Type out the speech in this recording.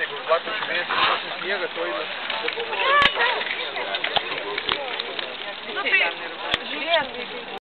jeigu lapkričio mėnesį sniegas, o eina. Nu tai, žiūrėk,